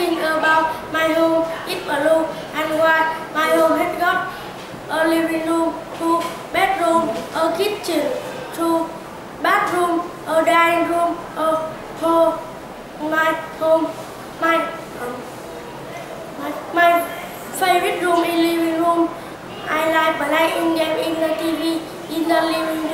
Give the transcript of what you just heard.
think about my home. It's blue and white. My home has got a living room, 2 bedrooms, a kitchen, 2 bathrooms, a dining room, a hall. My favorite room is living room. I like playing game in the TV in the living